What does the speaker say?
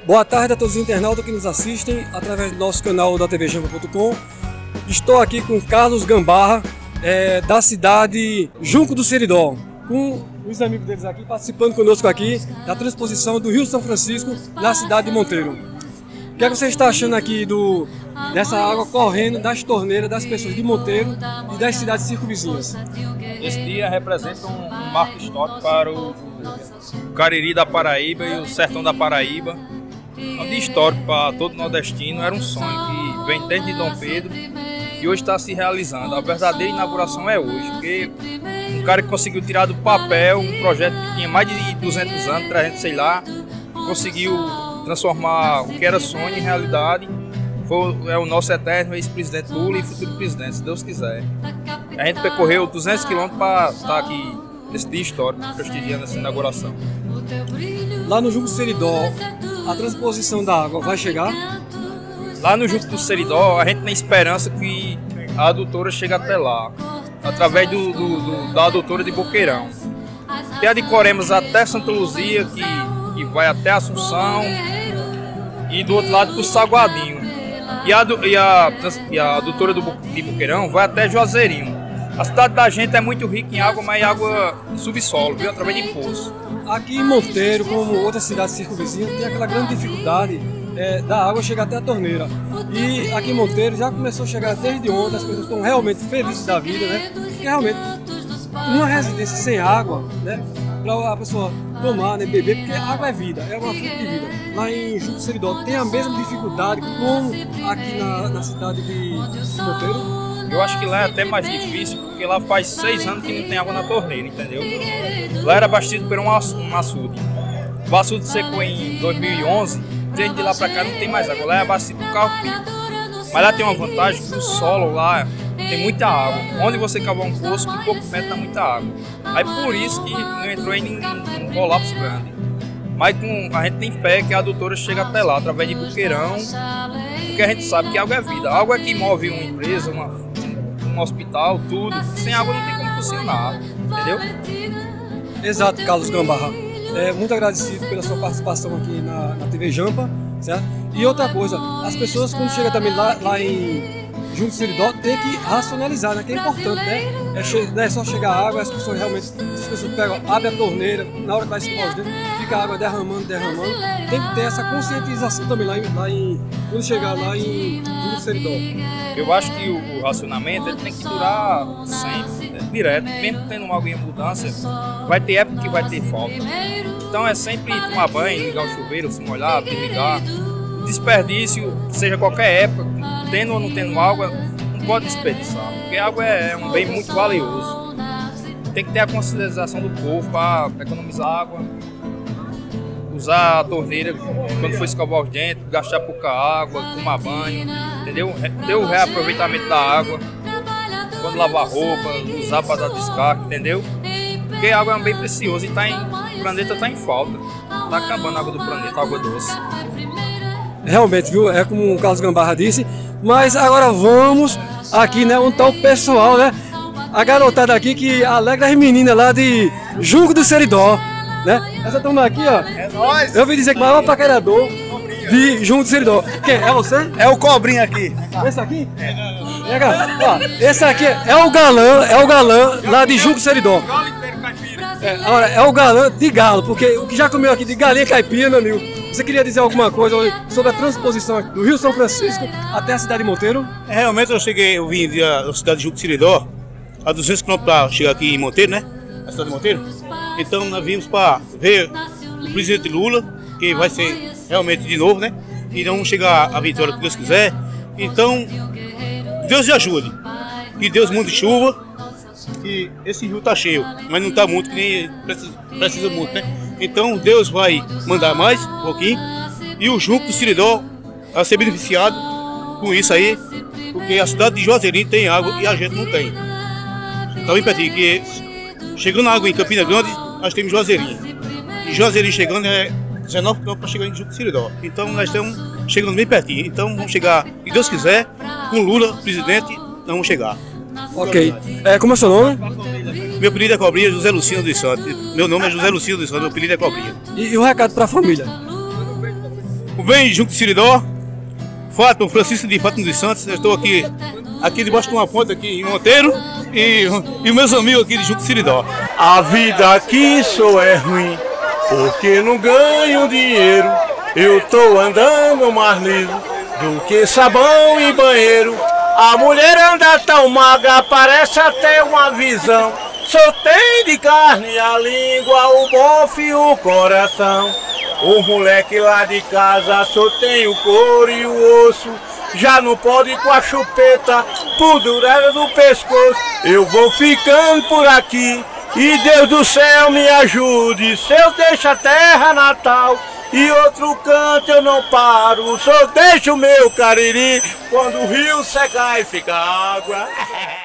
Boa tarde a todos os internautas que nos assistem através do nosso canal da tvjampa.com. Estou aqui com Carlos Gambarra, da cidade Junco do Seridó, com os amigos deles aqui, participando conosco aqui da transposição do Rio São Francisco na cidade de Monteiro. O que é que você está achando aqui dessa água correndo das torneiras das pessoas de Monteiro e das cidades circunvizinhas? Esse dia representa um marco histórico para o Cariri da Paraíba e o Sertão da Paraíba. É um dia histórico para todo nordestino, era um sonho que vem desde Dom Pedro e hoje está se realizando. A verdadeira inauguração é hoje, porque um cara que conseguiu tirar do papel um projeto que tinha mais de 200 anos, 300, sei lá, conseguiu transformar o que era sonho em realidade. É o nosso eterno ex-presidente Lula e futuro presidente, se Deus quiser. A gente percorreu 200 quilômetros para estar aqui nesse dia histórico, prestigiando essa inauguração. Lá no Junco do Seridó, a transposição da água vai chegar? Lá no Junco do Seridó, a gente tem esperança que a adutora chegue até lá, através da adutora de Boqueirão. Tem a de Coremas até Santa Luzia, que vai até Assunção, e do outro lado para o Saguadinho. E a adutora de Boqueirão vai até Juazeirinho. A cidade da gente é muito rica em água, mas água subsolo, viu? Através de poço. Aqui em Monteiro, como outras cidades circunvizinhas, tem aquela grande dificuldade da água chegar até a torneira. E aqui em Monteiro já começou a chegar desde ontem, as pessoas estão realmente felizes da vida, né? Porque realmente, uma residência sem água, né? Para a pessoa tomar, né, beber, porque a água é vida, é uma fonte de vida. Lá em Junco do Seridó tem a mesma dificuldade como aqui na cidade de Monteiro? Eu acho que lá é até mais difícil, porque lá faz 6 anos que não tem água na torneira, entendeu? Lá era abastecido por um açude. O açude secou em 2011, desde lá pra cá não tem mais água. Lá é abastecido por carro-pipa. Mas lá tem uma vantagem que o solo lá tem muita água. Onde você cavar um poço, com pouco metro dá muita água. Aí por isso que não entrou em um colapso grande. Mas a gente tem fé que a adutora chega até lá, através de Boqueirão, porque a gente sabe que água é vida. A água é que move uma empresa, um hospital, tudo. Sem água não tem como funcionar, entendeu? Exato, Carlos Gambarra. Muito agradecido pela sua participação aqui na TV Jampa, certo? E outra coisa, as pessoas quando chegam também lá em Junco do Seridó tem que racionalizar, né? Que é importante, né? Não é só chegar a água, as pessoas pegam, abrem a torneira, na hora que vai escovar os dedos, fica a água derramando. Tem que ter essa conscientização também quando chegar lá em Junco do Seridó. Eu acho que o racionamento ele tem que durar sempre, direto. Mesmo tendo uma água em abundância, vai ter época que vai ter falta. Então é sempre tomar banho, ligar o chuveiro, se molhar, desligar. Desperdício, seja qualquer época, tendo ou não tendo água, não pode desperdiçar, porque a água é um bem muito valioso. Tem que ter a conscientização do povo para economizar água, usar a torneira quando for escovar os dentes, gastar pouca água, tomar banho, entendeu? Ter o reaproveitamento da água, quando lavar roupa, usar para dar descarga, entendeu? Porque a água é um bem precioso e o planeta está em falta, está acabando a água do planeta, a água doce. Realmente, viu? É como o Carlos Gambarra disse. Mas agora vamos aqui, né? Onde está o pessoal, né? A garotada aqui que alegra as meninas lá de Junco do Seridó, né? Essa turma aqui, ó. É nóis! Eu ouvi dizer que o maior paquerador de Junco do Seridó. Quem? É você? É o Cobrinha aqui. Esse aqui? Ó, esse aqui é o galã lá de Junco do Seridó. Agora, é o galã de galo, porque o que já comeu aqui de galinha caipira, meu amigo. Você queria dizer alguma coisa sobre a transposição do Rio São Francisco até a cidade de Monteiro? Realmente eu vim da cidade de Junco do Seridó, a 200 km para chegar aqui em Monteiro, né? A cidade de Monteiro. Então nós vimos para ver o presidente Lula, que vai ser realmente de novo, né? E vamos chegar à vitória que Deus quiser. Então, Deus nos ajude. Que Deus mande chuva, que esse rio tá cheio, mas não tá muito, que nem precisa muito, né? Então Deus vai mandar mais um pouquinho e o Junco do Seridó vai ser beneficiado com isso aí, porque a cidade de Juazeirinho tem água e a gente não tem. Tá bem pertinho, que chegando água em Campina Grande, nós temos Juazeirinho. E Juazeirinho chegando é 19 km para chegar em Junco do Seridó. Então nós estamos chegando bem pertinho. Então vamos chegar, se Deus quiser, com Lula, presidente, nós vamos chegar. Ok. Como é o seu nome? Meu apelido é Cobrinha, José Lucino dos Santos. Meu nome é José Lucino dos Santos, meu apelido é Cobrinha. E o recado para a família? Bem, junto de Siridó, Fátima, Francisco de Fátima dos Santos. Eu estou aqui debaixo de uma ponte aqui em Monteiro e meus amigos aqui de junto de Siridó. A vida aqui só é ruim, porque não ganho dinheiro. Eu tô andando mais liso do que sabão e banheiro. A mulher anda tão magra, parece até uma visão. Só tem de carne a língua, o bofe e o coração. O moleque lá de casa só tem o couro e o osso. Já não pode ir com a chupeta por dureza do pescoço. Eu vou ficando por aqui e Deus do céu me ajude. Se eu deixo a terra natal e outro canto eu não paro, só deixo o meu Cariri quando o rio secar e fica água.